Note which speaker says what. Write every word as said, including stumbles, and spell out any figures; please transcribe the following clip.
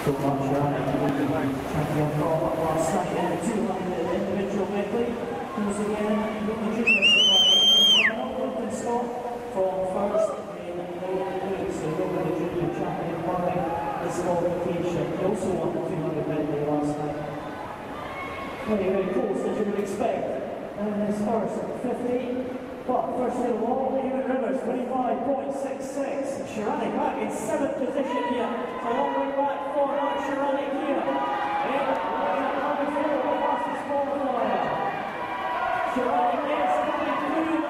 Speaker 1: so much, Ryan. Champion from last night in the two hundred individual medley. Once again, the juniors final, Lincoln Scott from first in Northern Luke. So over the junior champion by this qualification. He also won the two hundred medley last night. Very, very close as you would expect. And his first at fifty. But first of all, Ewan Rivers, twenty-five point six six. Shiranic back in seventh position here. So long way back for Mark Shiranic here. In number four, the fastest qualifier. Shiranic is coming through.